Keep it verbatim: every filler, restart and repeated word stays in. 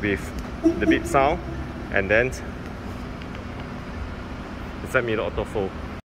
with the beep sound, and then the side mirror autofold.